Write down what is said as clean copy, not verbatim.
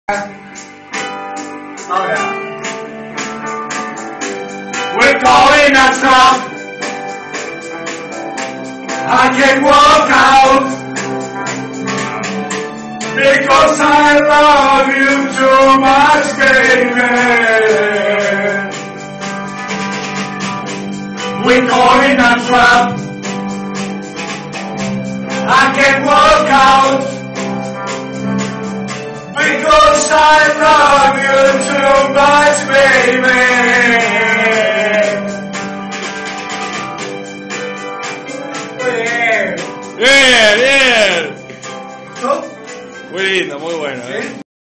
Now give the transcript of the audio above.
Oh yeah. We're calling a trap. I can't walk out because I love you too much, baby. We're calling a trap. I can't walk out because I love you too much, baby.